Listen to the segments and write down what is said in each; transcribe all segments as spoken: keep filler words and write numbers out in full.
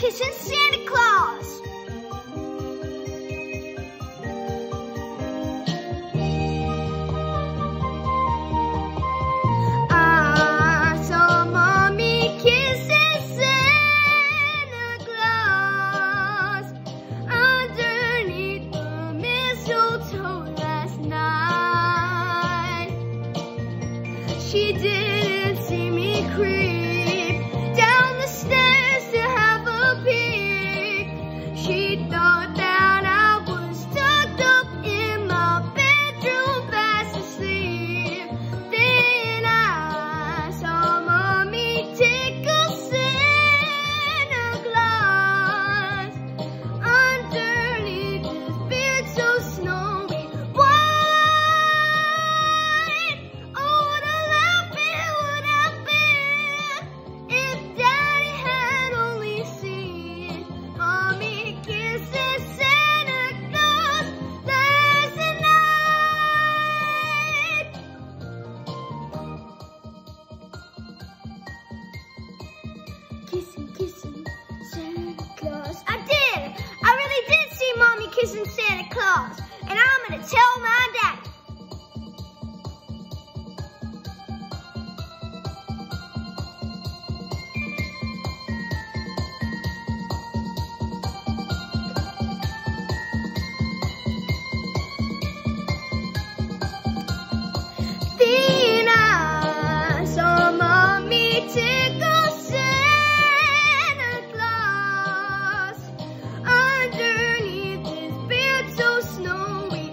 kissing Santa Claus. I saw Mommy kissing Santa Claus underneath the mistletoe last night. She didn't see me creep down the stairs to have a peek. She thought that I was tucked up in my bedroom fast asleep. Then I saw Mommy tickle Santa Claus underneath his beard so snowy white. Oh, what a laugh it would have been if Daddy had only seen Mommy kissing Santa Claus last night. Kissing, kissing Santa Claus. I did! I really did see Mommy kissing Santa Claus. And I'm gonna tell my daddy. Then I saw Mommy tickle Santa Claus underneath his beard so snowy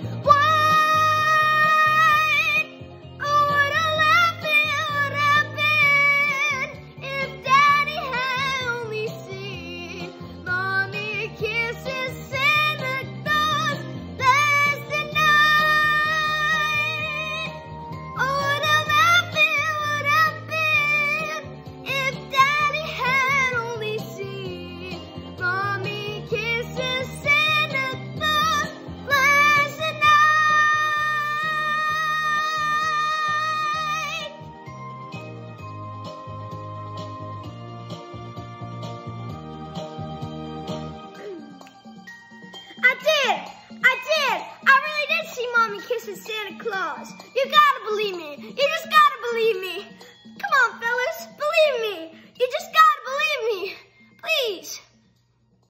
white. Oh, what a laugh it would have been if Daddy had only seen Mommy kissing Santa Claus last night. Oh, what a laugh it would have been if Daddy had only seen Mommy kissing Santa Claus last night. I did! I did! I really did see Mommy kissing Santa Claus. You gotta believe me. You just gotta believe me. Come on, fellas, believe me.